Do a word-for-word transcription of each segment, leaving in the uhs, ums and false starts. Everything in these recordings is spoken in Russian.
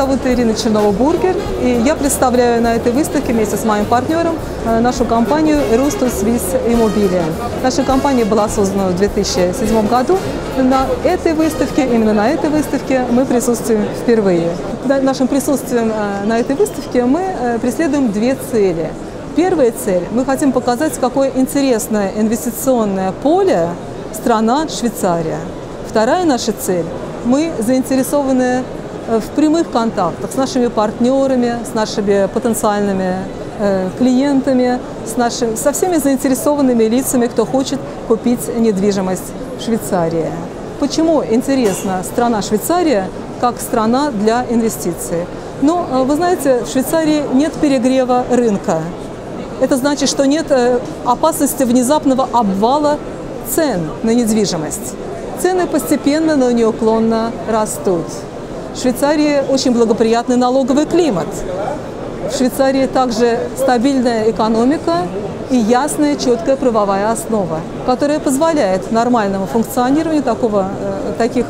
зовут Ирина Чернова-Бургер, и я представляю на этой выставке вместе с моим партнером нашу компанию эр у эс СВИСС Иммобилien. Наша компания была создана в две тысячи седьмом году. На этой выставке, именно на этой выставке мы присутствуем впервые. Нашим присутствием на этой выставке мы преследуем две цели. Первая цель – мы хотим показать, какое интересное инвестиционное поле страна Швейцария. Вторая наша цель – мы заинтересованы в прямых контактах с нашими партнерами, с нашими потенциальными э, клиентами, с нашими, со всеми заинтересованными лицами, кто хочет купить недвижимость в Швейцарии. Почему интересна страна Швейцария как страна для инвестиций? Ну, вы знаете, в Швейцарии нет перегрева рынка. Это значит, что нет опасности внезапного обвала цен на недвижимость. Цены постепенно, но неуклонно растут. В Швейцарии очень благоприятный налоговый климат. В Швейцарии также стабильная экономика и ясная, четкая правовая основа, которая позволяет нормальному функционированию такого, таких,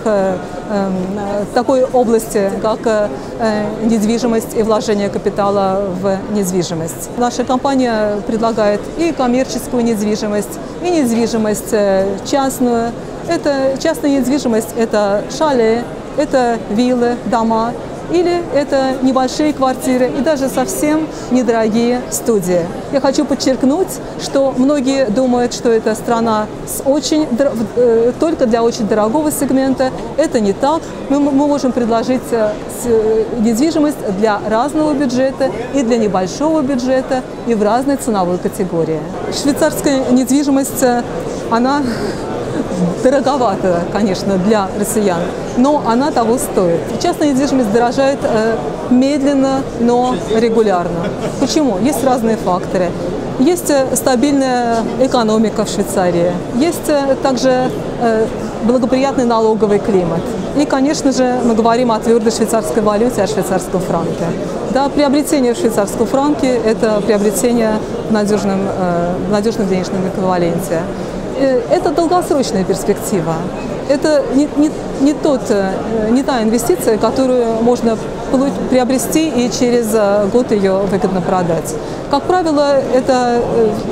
такой области, как недвижимость и вложение капитала в недвижимость. Наша компания предлагает и коммерческую недвижимость, и недвижимость частную. Это частная недвижимость, это шале, это виллы, дома, или это небольшие квартиры и даже совсем недорогие студии. Я хочу подчеркнуть, что многие думают, что это страна с очень, только для очень дорогого сегмента. Это не так. Мы, мы можем предложить недвижимость для разного бюджета и для небольшого бюджета, и в разной ценовой категории. Швейцарская недвижимость, она дороговато, конечно, для россиян, но она того стоит. Частная недвижимость дорожает э, медленно, но регулярно. Почему? Есть разные факторы. Есть э, стабильная экономика в Швейцарии, есть э, также э, благоприятный налоговый климат. И, конечно же, мы говорим о твердой швейцарской валюте, о швейцарском франке. Да, приобретение в швейцарском франке – это приобретение в надежном, э, в надежном денежном эквиваленте. Это долгосрочная перспектива. Это не, не, не, тот, не та инвестиция, которую можно приобрести и через год ее выгодно продать. Как правило, это,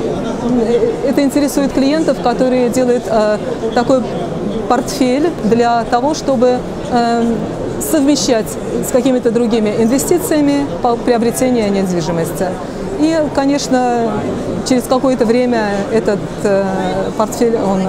это интересует клиентов, которые делают такой портфель для того, чтобы совмещать с какими-то другими инвестициями по приобретению недвижимости. И, конечно, через какое-то время этот э, портфель он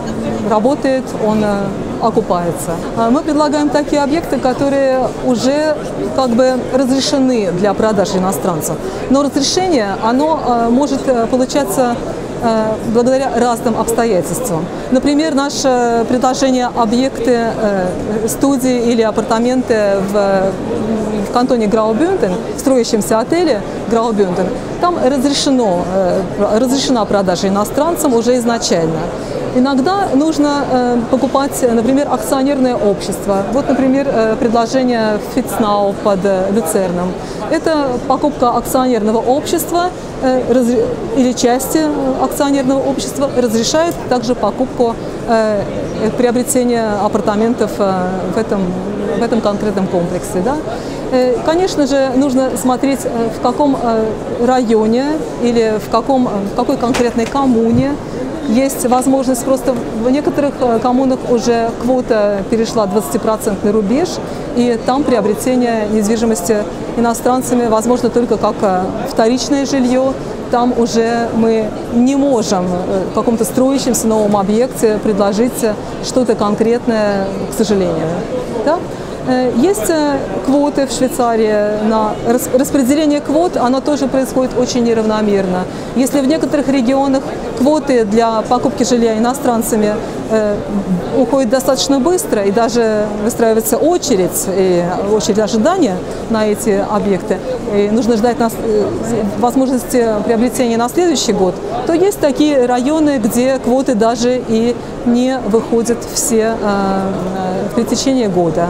э, работает, он э, окупается. Мы предлагаем такие объекты, которые уже как бы разрешены для продажи иностранцев. Но разрешение, оно э, может получаться э, благодаря разным обстоятельствам. Например, наше предложение объекты, э, студии или апартаменты в в кантоне Граубюнден, в строящемся отеле Граубюнден, там разрешено, разрешена продажа иностранцам уже изначально. Иногда нужно э, покупать, например, акционерное общество. Вот, например, э, предложение Фитцнау под э, Люцерном. Это покупка акционерного общества э, раз, или части акционерного общества разрешает также покупку, э, приобретение апартаментов э, в, этом, в этом конкретном комплексе. Да? Э, конечно же, нужно смотреть, э, в каком э, районе или в, каком, в какой конкретной коммуне. Есть возможность, просто в некоторых коммунах уже квота перешла двадцатипроцентный рубеж, и там приобретение недвижимости иностранцами возможно только как вторичное жилье. Там уже мы не можем в каком-то строящемся новом объекте предложить что-то конкретное, к сожалению. Да? Есть квоты в Швейцарии, на распределение квот, оно тоже происходит очень неравномерно. Если в некоторых регионах квоты для покупки жилья иностранцами э, уходят достаточно быстро, и даже выстраивается очередь, и очередь ожидания на эти объекты, и нужно ждать нас, э, возможности приобретения на следующий год, то есть такие районы, где квоты даже и не выходят все э, в течение года. Ну,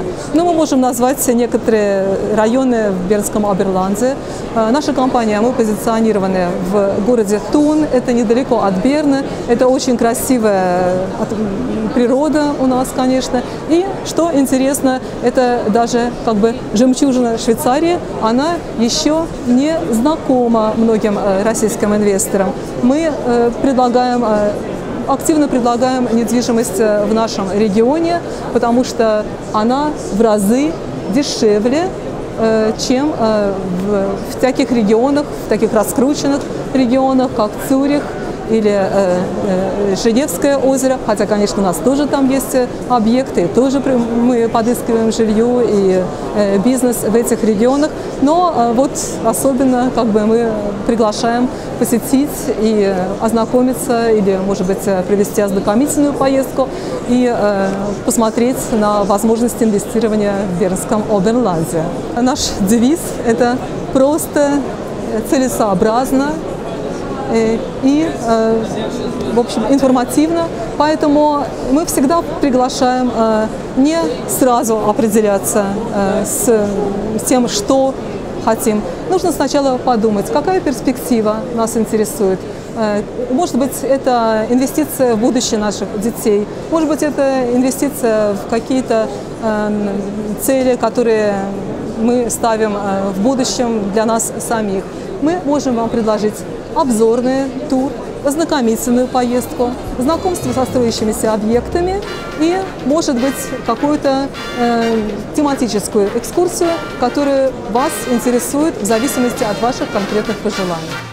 мы можем назвать некоторые районы в Бернском Оберланде. Наша компания, мы позиционированы в городе Тун, это недалеко от Берна, это очень красивая природа у нас, конечно. И что интересно, это даже как бы жемчужина Швейцарии, она еще не знакома многим российским инвесторам. Мы предлагаем активно предлагаем недвижимость в нашем регионе, потому что она в разы дешевле, чем в таких регионах, в таких раскрученных регионах, как Цюрих или э, э, Женевское озеро, хотя, конечно, у нас тоже там есть объекты, тоже мы подыскиваем жилье и э, бизнес в этих регионах, но э, вот особенно как бы мы приглашаем посетить и ознакомиться или, может быть, провести ознакомительную поездку и э, посмотреть на возможности инвестирования в Бернском Оберланде. Наш девиз – это просто целесообразно и, в общем, информативно, поэтому мы всегда приглашаем не сразу определяться с тем, что хотим. Нужно сначала подумать, какая перспектива нас интересует. Может быть, это инвестиция в будущее наших детей, может быть, это инвестиция в какие-то цели, которые мы ставим в будущем для нас самих. Мы можем вам предложить обзорный тур, ознакомительную поездку, знакомство со строящимися объектами и, может быть, какую-то э, тематическую экскурсию, которая вас интересует в зависимости от ваших конкретных пожеланий.